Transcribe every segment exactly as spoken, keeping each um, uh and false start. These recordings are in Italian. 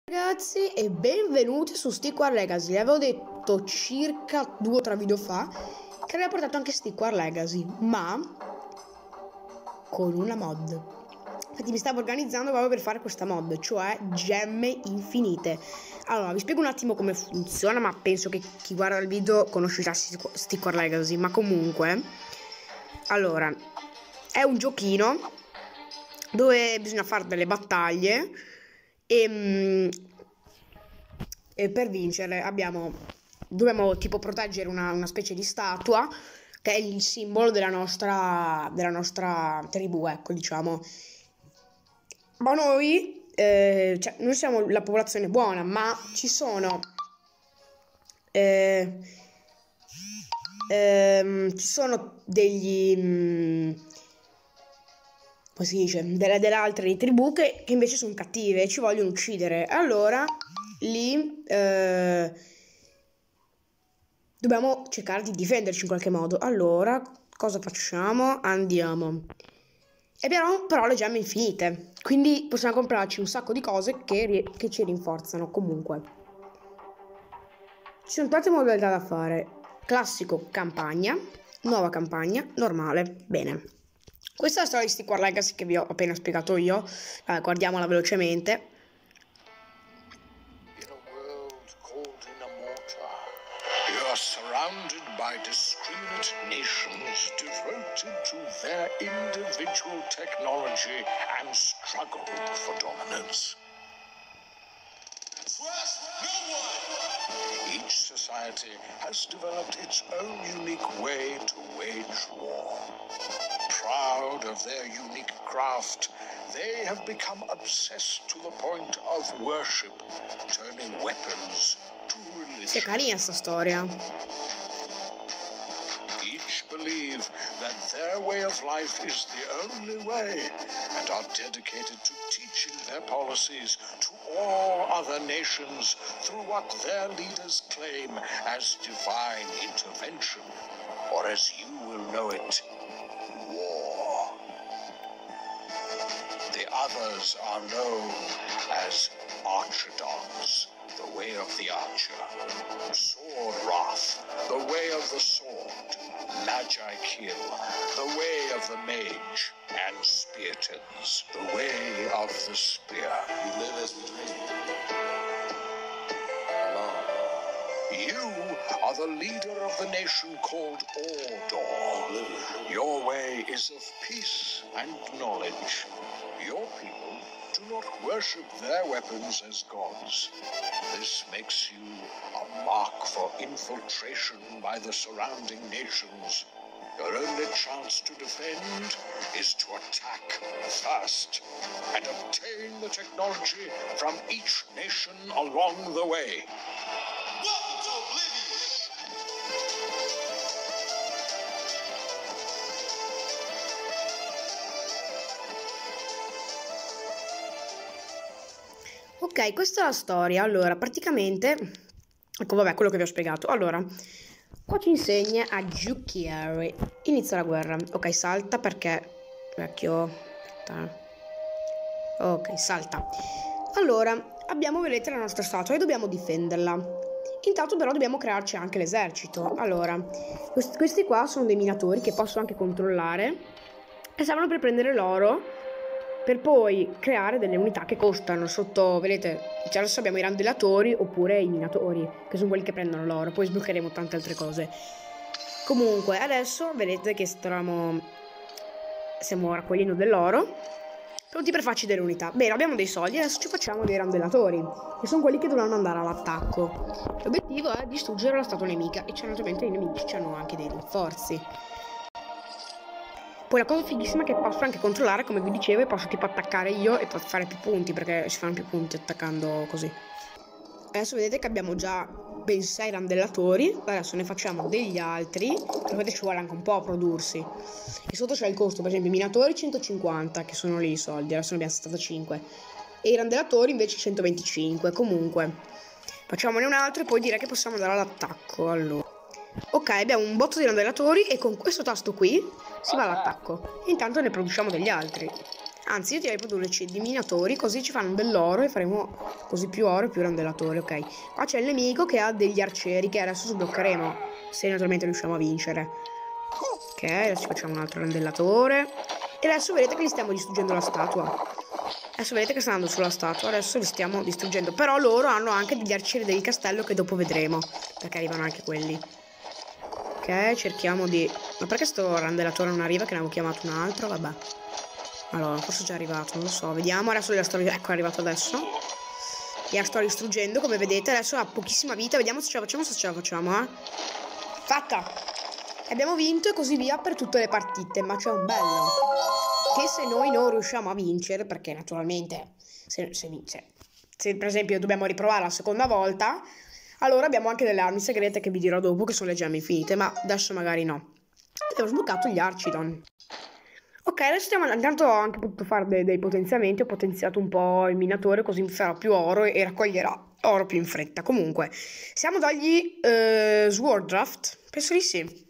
Ragazzi e benvenuti su Stick War Legacy. Vi avevo detto circa due o tre video fa che avrei portato anche Stick War Legacy, ma con una mod. Infatti mi stavo organizzando proprio per fare questa mod, cioè gemme infinite. Allora vi spiego un attimo come funziona, ma penso che chi guarda il video conoscerà Stick War Legacy. Ma comunque, allora, è un giochino dove bisogna fare delle battaglie E, e per vincere abbiamo dobbiamo tipo proteggere una, una specie di statua che è il simbolo della nostra della nostra tribù, ecco, diciamo. Ma noi eh, cioè, noi siamo la popolazione buona, ma ci sono eh, ehm, ci sono degli mh, come si dice, delle, delle altre tribù che, che invece sono cattive e ci vogliono uccidere. Allora lì eh, dobbiamo cercare di difenderci in qualche modo. Allora cosa facciamo? Andiamo. E abbiamo però le gemme infinite, quindi possiamo comprarci un sacco di cose che, che ci rinforzano. Comunque ci sono tante modalità da fare: classico, campagna, nuova campagna, normale. Bene, questa è la storia di Stick War Legacy che vi ho appena spiegato io. Allora, guardiamola velocemente. In a world called Inamorta, you are surrounded by discriminate nations devoted to their individual technology and struggle for dominance. Trust no one! Each society has developed its own unique way to wage war. Proud of their unique craft, they have become obsessed to the point of worship, turning weapons to religion. Che carina sta storia. Each believe that their way of life is the only way and are dedicated to teaching their policies to all other nations through what their leaders claim as divine intervention, or as you will know it, war. The others are known as Archidons, the way of the archer; Sword Wrath, the way of the sword; Magi Kill, the way of the mage; and Speartons, the way of the spear. You live as we dream. Alone. You are the leader of the nation called Ordor. Your way is of peace and knowledge. Your people do not worship their weapons as gods. This makes you a mark for infiltration by the surrounding nations. Your only chance to defend is to attack first and obtain the technology from each nation along the way. Welcome to Oblivion! Ok, questa è la storia. Allora, praticamente, ecco, vabbè, quello che vi ho spiegato. Allora, qua ci insegna a giocare. Inizia la guerra. Ok, salta perché vecchio. Aspetta. Ok, salta. Allora, abbiamo, vedete, la nostra statua e dobbiamo difenderla. Intanto però dobbiamo crearci anche l'esercito. Allora, questi, questi qua sono dei minatori che posso anche controllare e servono per prendere l'oro, per poi creare delle unità che costano. Sotto, vedete, adesso abbiamo i randellatori oppure i minatori, che sono quelli che prendono l'oro. Poi sbloccheremo tante altre cose. Comunque, adesso vedete che stiamo, stiamo raccogliendo dell'oro, pronti per farci delle unità. Bene, abbiamo dei soldi, adesso ci facciamo dei randellatori, che sono quelli che dovranno andare all'attacco. L'obiettivo è distruggere la statua nemica e naturalmente i nemici hanno anche dei rinforzi. Poi la cosa fighissima è che posso anche controllare, come vi dicevo, e posso tipo attaccare io e posso fare più punti, perché si fanno più punti attaccando così. Adesso vedete che abbiamo già ben sei randellatori, adesso ne facciamo degli altri, però vedete ci vuole anche un po' a prodursi. E sotto c'è il costo, per esempio i minatori centocinquanta, che sono lì i soldi, adesso ne abbiamo settantacinque. E i randellatori invece centoventicinque, comunque. Facciamone un altro e poi direi che possiamo andare all'attacco, allora. Ok, abbiamo un botto di randellatori e con questo tasto qui si va all'attacco. Intanto ne produciamo degli altri. Anzi, io direi produrci di minatori, così ci fanno dell'oro e faremo così più oro e più randellatori, ok? Qua c'è il nemico che ha degli arcieri che adesso sbloccheremo, se naturalmente riusciamo a vincere. Ok, adesso facciamo un altro randellatore. E adesso vedete che gli stiamo distruggendo la statua. Adesso vedete che sta andando sulla statua, adesso li stiamo distruggendo. Però loro hanno anche degli arcieri del castello che dopo vedremo, perché arrivano anche quelli. Ok, cerchiamo di... Ma perché sto randellatore non arriva, che ne avevo chiamato un altro? Vabbè. Allora, forse è già arrivato, non lo so. Vediamo, adesso la sto... Ecco, è arrivato adesso. La sto distruggendo, come vedete. Adesso ha pochissima vita, vediamo se ce la facciamo, se ce la facciamo, eh. Fatta! Abbiamo vinto e così via per tutte le partite, ma c'è un bello. Che se noi non riusciamo a vincere, perché naturalmente se, se, se, se per esempio dobbiamo riprovare la seconda volta, allora abbiamo anche delle armi segrete che vi dirò dopo, che sono le gemme infinite, ma adesso magari no. Abbiamo sbloccato gli Archidon. Ok, adesso stiamo, intanto ho anche potuto fare dei, dei potenziamenti, ho potenziato un po' il minatore così mi farà più oro e raccoglierà oro più in fretta. Comunque, siamo dagli eh, Sword Draft, penso di sì.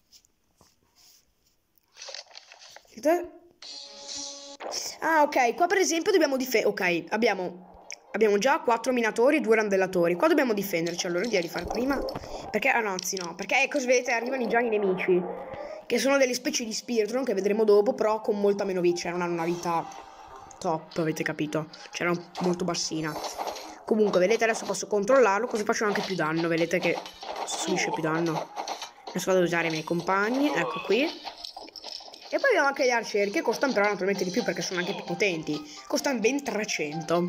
Ah, ok, qua per esempio dobbiamo difendere. Ok, abbiamo, abbiamo già quattro minatori e due randellatori. Qua dobbiamo difenderci, allora direi di fare prima. Perché, ah no, anzi no, perché ecco, vedete, arrivano già i nemici, che sono delle specie di Spiritron che vedremo dopo, però con molta meno vita, cioè non hanno una vita top, avete capito? Cioè erano molto bassina. Comunque, vedete, adesso posso controllarlo, così faccio anche più danno, vedete che subisce più danno. Adesso vado ad usare i miei compagni, ecco qui. E poi abbiamo anche gli arcieri che costano però naturalmente di più perché sono anche più potenti. Costano ben trecento.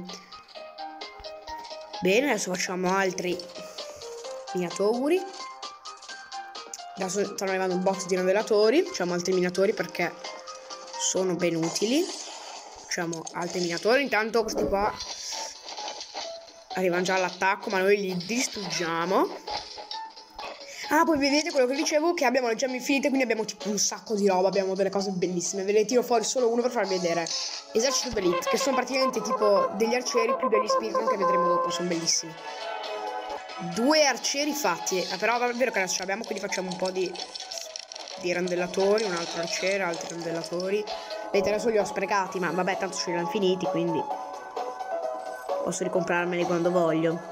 Bene, adesso facciamo altri minatori. Adesso stanno arrivando un box di randellatori. Facciamo altri minatori perché sono ben utili. Facciamo altri minatori. Intanto questi qua arrivano già all'attacco, ma noi li distruggiamo. Ah, poi vedete quello che dicevo, che abbiamo le gemme infinite, quindi abbiamo tipo un sacco di roba, abbiamo delle cose bellissime. Ve ne tiro fuori solo uno per farvi vedere. Esercito d'Elite, che sono praticamente tipo degli arcieri più degli Spiritron che vedremo dopo, sono bellissimi. Due arcieri fatti, eh, però è vero che adesso ce l'abbiamo, quindi facciamo un po' di, di randellatori, un altro arciere, altri randellatori. Vedete, adesso li ho sprecati, ma vabbè, tanto ce li ho infiniti, quindi posso ricomprarmeli quando voglio.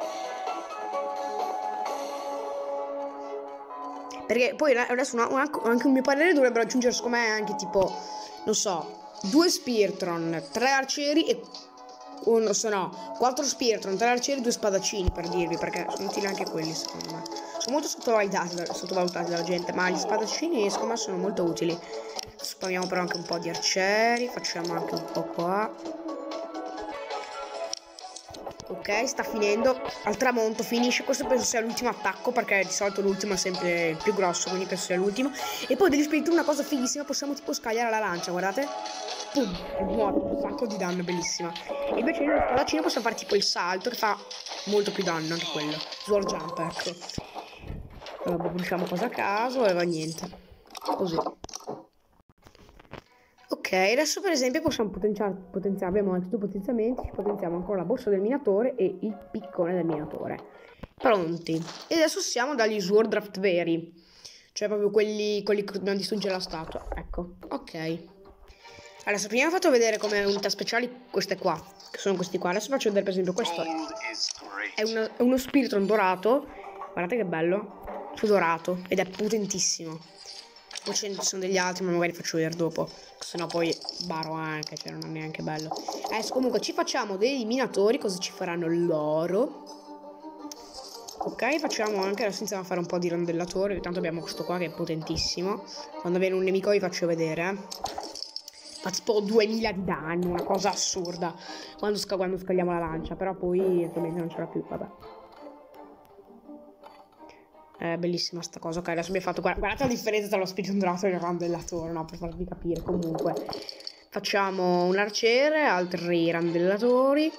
Perché poi adesso una, una, anche un mio parere dovrebbero aggiungere secondo me anche tipo, non so, due Spiritron, tre arcieri e uno, se no, quattro Spiritron, tre arcieri e due spadaccini, per dirvi, perché sono utili anche quelli secondo me. Sono molto sottovalutati, sottovalutati dalla gente, ma gli spadaccini secondo me sono molto utili. Spamiamo però anche un po' di arcieri, facciamo anche un po' qua. Ok, sta finendo. Al tramonto finisce. Questo penso sia l'ultimo attacco, perché di solito l'ultimo è sempre il più grosso, quindi penso sia l'ultimo. E poi degli spiriti una cosa fighissima, possiamo tipo scagliare la lancia, guardate. Pum, è muoio, un sacco di danno, bellissima. E invece nello spadaccino possiamo fare tipo il salto, che fa molto più danno anche quello. Sword jump, ecco. Allora, bruciamo cosa a caso e va niente. Così. Ok, adesso per esempio possiamo potenziare, potenziare abbiamo anche due potenziamenti, ci potenziamo ancora la borsa del minatore e il piccone del minatore. Pronti. E adesso siamo dagli Sword Draft veri, cioè proprio quelli, quelli che dobbiamo distruggere la statua. Ecco, ok. Adesso prima ho fatto vedere come unità speciali queste qua, che sono questi qua. Adesso faccio vedere per esempio questo. È, una, è uno Spiritron dorato, guardate che bello, su dorato, ed è potentissimo. Poi ce ne sono degli altri, ma magari faccio vedere dopo, se no poi baro anche, cioè non è neanche bello. Adesso comunque ci facciamo dei minatori, così ci faranno l'oro. Ok, facciamo anche, adesso iniziamo a fare un po' di randellatori, intanto abbiamo questo qua che è potentissimo. Quando viene un nemico vi faccio vedere. Fa tipo duemila di danno, una cosa assurda, quando, sca quando scagliamo la lancia, però poi ovviamente non ce l'ha più, vabbè. È bellissima sta cosa. Ok, adesso abbiamo fatto, guardate la differenza tra lo Spiritron dorato e il randellatore, no, per farvi capire. Comunque facciamo un arciere, altri randellatori.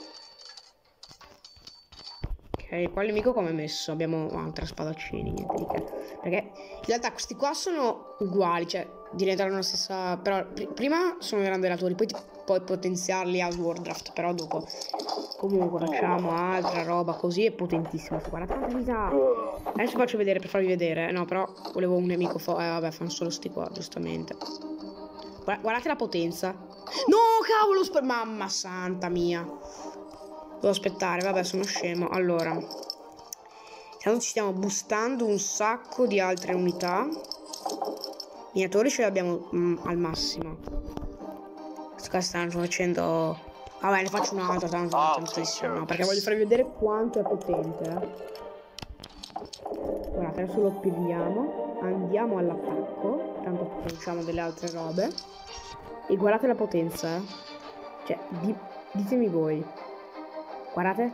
Ok, qua il nemico come è messo? Abbiamo oh, tre spadaccini, niente di che. Perché in realtà questi qua sono uguali, cioè diventano la stessa. Però pr prima sono i randellatori, poi puoi potenziarli a Sword Draft, però dopo. Comunque facciamo altra roba così, è potentissimo. Guardate quanta vita. Adesso faccio vedere per farvi vedere. No, però volevo un nemico forte. Eh vabbè, fanno solo sti qua, giustamente. Guardate la potenza. No, cavolo, sper- mamma santa mia. Devo aspettare, vabbè, sono scemo. Allora, intanto ci stiamo boostando un sacco di altre unità. Miniatori ce li abbiamo mm, al massimo. Questo qua stanno facendo... Vabbè, ne faccio un'altra, tanto tantissimo, no, perché voglio farvi vedere quanto è potente, eh. Guardate, adesso lo pigliamo, andiamo all'attacco, tanto produciamo delle altre robe. E guardate la potenza, eh. Cioè, di ditemi voi. Guardate.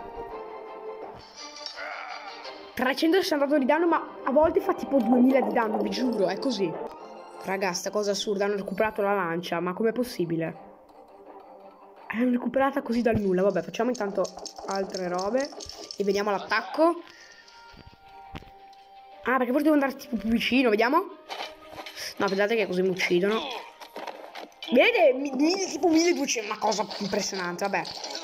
trecentosessantotto di danno, ma a volte fa tipo duemila di danno, vi giuro, è così. Raga, sta cosa assurda, hanno recuperato la lancia, ma com'è possibile? L'hanno recuperata così dal nulla. Vabbè, facciamo intanto altre robe e veniamo all'attacco. Ah, perché forse devo andare tipo più vicino, vediamo. No, pensate che così mi uccidono. Vedete, mi, mi, tipo milleduecento, una cosa impressionante, vabbè.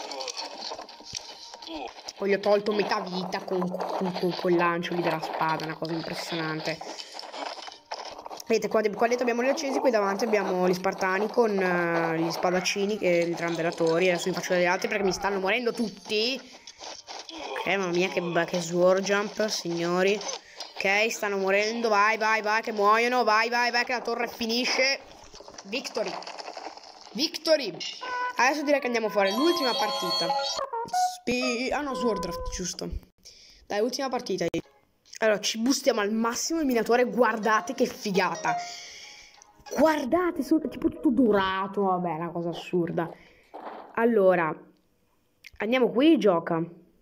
Poi gli ho tolto metà vita con, con, con, con il lancio lì della spada, una cosa impressionante. Vedete, qua, qua dentro abbiamo gli accesi, qui davanti abbiamo gli spartani con uh, gli spadaccini e i trandelatori. Adesso vi faccio vedere altri perché mi stanno morendo tutti. Ok, mamma mia, che, che sword jump, signori. Ok, stanno morendo, vai, vai, vai, che muoiono, vai, vai, vai, che la torre finisce. Victory. Victory. Adesso direi che andiamo a fare l'ultima partita. Spi ah no, sword draft, giusto. Dai, ultima partita. Allora, ci boostiamo al massimo il minatore, guardate che figata. Guardate, sono tipo tutto dorato, vabbè, è una cosa assurda. Allora, andiamo qui, gioca.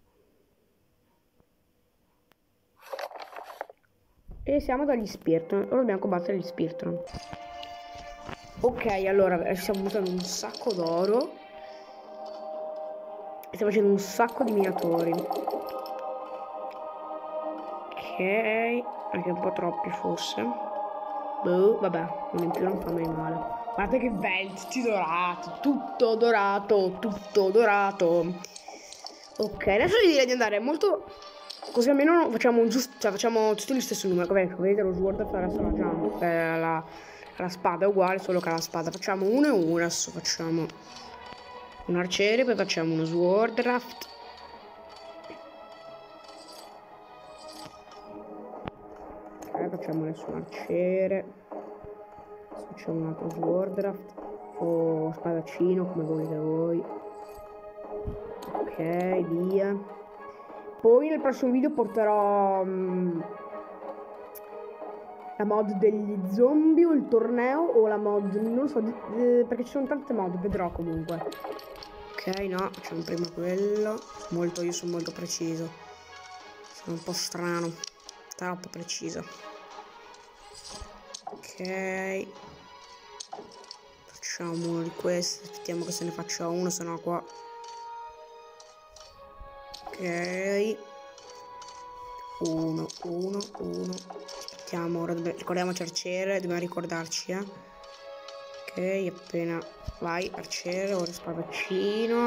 E siamo dagli Speartron, ora dobbiamo combattere gli Speartron. Ok, allora, stiamo buttando un sacco d'oro. Stiamo facendo un sacco di minatori. Ok, anche un po' troppi forse. Boh, vabbè, uno in più non fa mai male. Guardate che belli, tutti dorati, tutto dorato, tutto dorato. Ok, adesso direi di andare molto... Così almeno facciamo giusto, cioè facciamo tutti lo stesso numero. Vabbè, vedete lo sword adesso la jump, eh, la, la spada è uguale, solo che la spada. Facciamo uno e uno, adesso facciamo un arciere, poi facciamo uno sword draft. Facciamo adesso un arciere, facciamo un altro sword draft o spadaccino come volete voi. Ok, via. Poi nel prossimo video porterò um, la mod degli zombie o il torneo o la mod, non lo so, eh, perché ci sono tante mod, vedrò comunque. Ok, no, facciamo prima quello. Molto, io sono molto preciso, sono un po' strano, troppo preciso. Ok, facciamo uno di questi, aspettiamo che se ne faccia uno, se no qua. Ok, uno, uno, uno. Aspettiamo, ora dobbiamo, ricordiamoci arciere, dobbiamo ricordarci, eh. Ok, appena vai, arciere, ora spadaccino.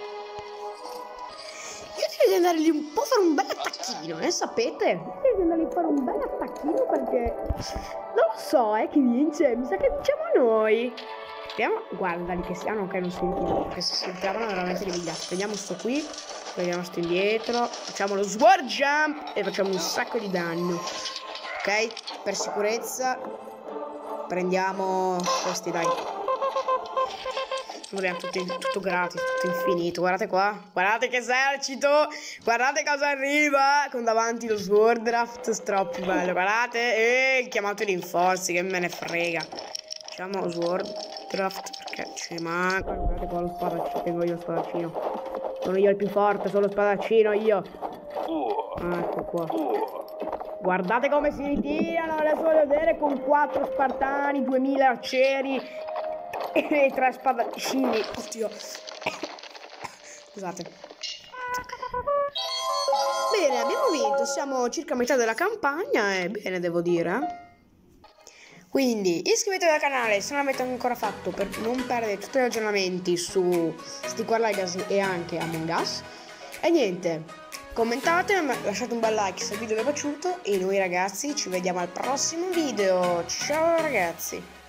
Io direi di andare lì un po' a fare un bel attacchino, eh, sapete? Io direi di andare lì a fare un bel attacchino perché... Non lo so, eh, chi vince? Mi sa che vinciamo noi. Vediamo, guarda lì che siamo, ok, non sentiamo, perché se sentiamo veramente li vigliati. Vediamo sto qui, vediamo sto indietro, facciamo lo sword jump e facciamo un sacco di danno. Ok, per sicurezza prendiamo questi, dai. Abbiamo tutto, tutto gratis, tutto infinito. Guardate qua, guardate che esercito, guardate cosa arriva con davanti lo sword draft, troppo bello. Guardate, e chiamato i rinforzi, che me ne frega. Facciamo lo sword draft perché ci manca. Guardate qua lo spadaccino, tengo io lo spadaccino. Sono io il più forte, sono lo spadaccino io. Ah, ecco qua. Guardate come si ritirano, adesso voglio vedere con quattro spartani, duemila arcieri e tre spadaccini. Oddio. Scusate. Bene, abbiamo vinto, siamo circa a metà della campagna e bene, devo dire. Quindi iscrivetevi al canale se non l'avete ancora fatto per non perdere tutti gli aggiornamenti su Stick War Legacy e anche Among Us. E niente, commentate, lasciate un bel like se il video vi è piaciuto e noi ragazzi ci vediamo al prossimo video. Ciao ragazzi!